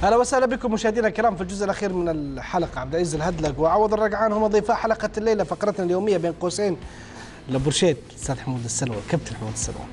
اهلا وسهلا بكم مشاهدينا الكرام في الجزء الاخير من الحلقه. عبد العزيز الهدلق وعوض الرقعان هم ضيفاء حلقه الليله، فقرتنا اليوميه بين قوسين لبرشيد الاستاذ حمود السلوى، كابتن حمود السلوى.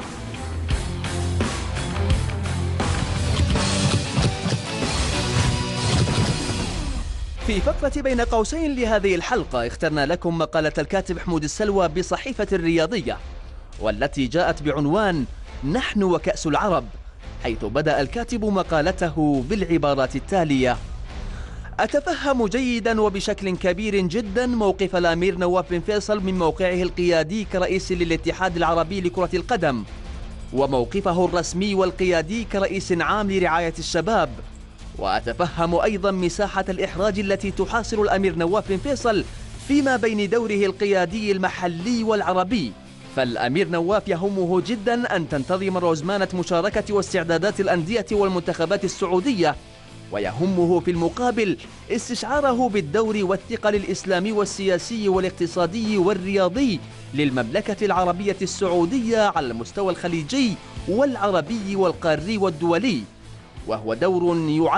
في فقرة بين قوسين لهذه الحلقة اخترنا لكم مقالة الكاتب حمود السلوى بصحيفة الرياضية، والتي جاءت بعنوان نحن وكأس العرب، حيث بدأ الكاتب مقالته بالعبارات التالية: أتفهم جيدا وبشكل كبير جدا موقف الأمير نواف بن فيصل من موقعه القيادي كرئيس للاتحاد العربي لكرة القدم، وموقفه الرسمي والقيادي كرئيس عام لرعاية الشباب، وأتفهم أيضا مساحة الإحراج التي تحاصر الأمير نواف بن فيصل فيما بين دوره القيادي المحلي والعربي. فالأمير نواف يهمه جدا أن تنتظم رزمانة مشاركة واستعدادات الأندية والمنتخبات السعودية، ويهمه في المقابل استشعاره بالدور والثقل الإسلامي والسياسي والاقتصادي والرياضي للمملكة العربية السعودية على المستوى الخليجي والعربي والقاري والدولي، وهو دور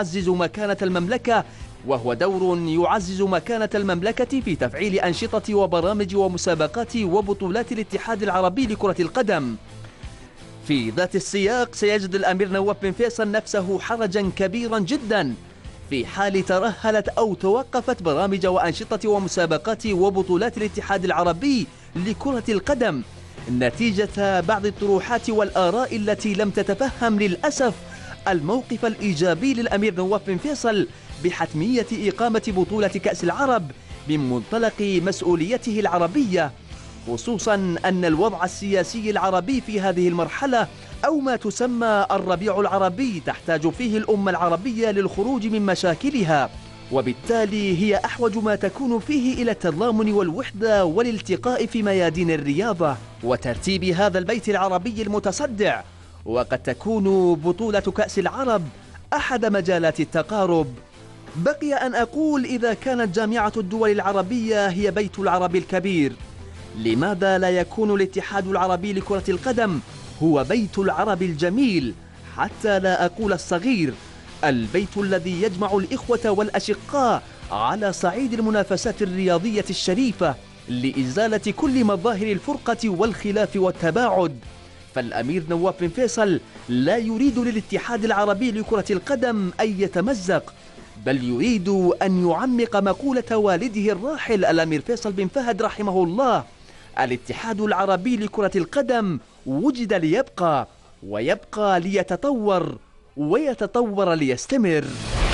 يعزز مكانة المملكة في تفعيل أنشطة وبرامج ومسابقات وبطولات الاتحاد العربي لكرة القدم. في ذات السياق سيجد الأمير نواف بن فيصل نفسه حرجا كبيرا جدا في حال ترهلت أو توقفت برامج وأنشطة ومسابقات وبطولات الاتحاد العربي لكرة القدم نتيجة بعض الطروحات والآراء التي لم تتفهم للأسف الموقف الإيجابي للأمير نواف بن فيصل بحتمية إقامة بطولة كأس العرب من منطلق مسؤوليته العربية، خصوصا أن الوضع السياسي العربي في هذه المرحلة أو ما تسمى الربيع العربي تحتاج فيه الأمة العربية للخروج من مشاكلها، وبالتالي هي أحوج ما تكون فيه إلى التضامن والوحدة والالتقاء في ميادين الرياضة وترتيب هذا البيت العربي المتصدع. وقد تكون بطولة كأس العرب أحد مجالات التقارب. بقي أن أقول إذا كانت جامعة الدول العربية هي بيت العرب الكبير، لماذا لا يكون الاتحاد العربي لكرة القدم هو بيت العرب الجميل، حتى لا أقول الصغير، البيت الذي يجمع الإخوة والأشقاء على صعيد المنافسات الرياضية الشريفة لإزالة كل مظاهر الفرقة والخلاف والتباعد. فالأمير نواف بن فيصل لا يريد للاتحاد العربي لكرة القدم أن يتمزق، بل يريد أن يعمق مقولة والده الراحل الأمير فيصل بن فهد رحمه الله: الاتحاد العربي لكرة القدم وجد ليبقى، ويبقى ليتطور، ويتطور ليستمر.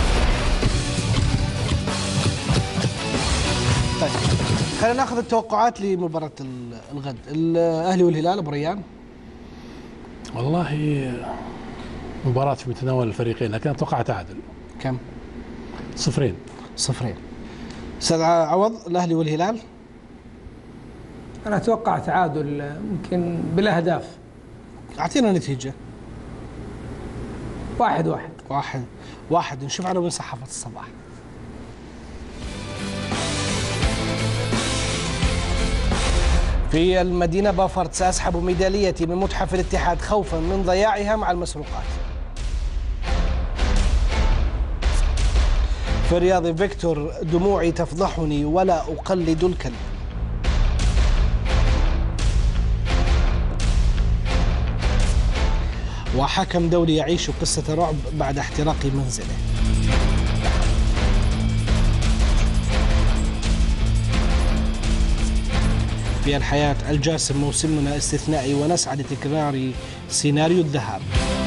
طيب خلينا ناخذ التوقعات لمباراة الغد، الأهلي والهلال. أبو ريان. والله مباراة في متناول الفريقين، لكن أتوقع تعادل. كم؟ 0-0. أستاذ عوض، الأهلي والهلال. أنا أتوقع تعادل يمكن بالأهداف. أعطينا نتيجة. 1-1. نشوف عناوين صحافة الصباح. في المدينة بافرت: سأسحب ميداليتي من متحف الاتحاد خوفا من ضياعها مع المسروقات. في الرياض: فيكتور: دموعي تفضحني ولا أقلد الكلب. وحكم دولي يعيش قصة رعب بعد احتراق منزله. في الحياة: الجاسم: موسمنا استثنائي ونسعى لتكرار سيناريو الذهاب.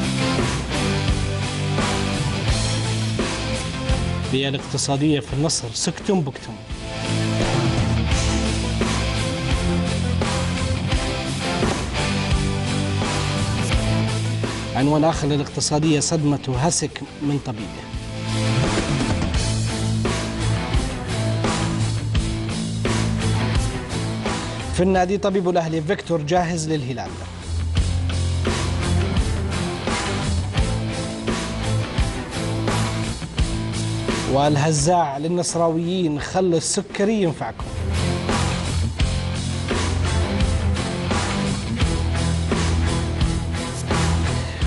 في الاقتصادية: في النصر: سكتم بكتم. عنوان آخر للاقتصادية: صدمة هسك من طبيبه. في النادي: طبيب الأهلي فيكتور جاهز للهلال. والهزاع للنصراويين: خلي السكري ينفعكم.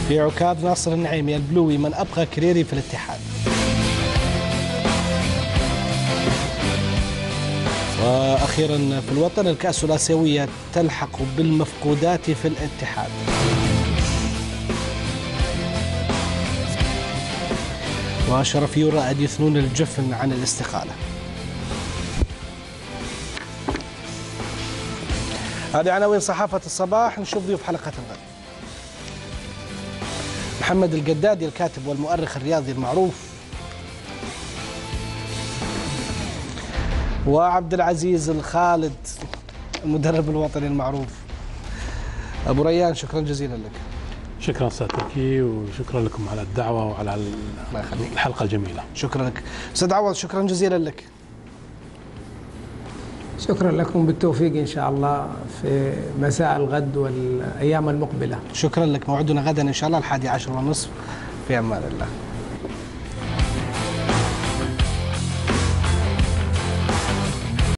في عكاظ ناصر النعيمي البلوي من أبقى كريري في الاتحاد. وأخيرا في الوطن الكأس الآسيوية تلحق بالمفقودات في الاتحاد. وشرف يورائد يثنون الجفن عن الاستقالة. هذه عناوين صحافة الصباح. نشوف ضيوف حلقة الغد. محمد القدادي الكاتب والمؤرخ الرياضي المعروف، وعبد العزيز الخالد المدرب الوطني المعروف. أبو ريان شكرا جزيلا لك. شكرا أستاذ تركي، وشكرا لكم على الدعوة وعلى الحلقة الجميلة. شكرا لك. أستاذ عوض شكرا جزيلا لك. شكرا لكم، بالتوفيق إن شاء الله في مساء الغد والأيام المقبلة. شكرا لك. موعدنا غدا إن شاء الله 11:30 في أمان الله.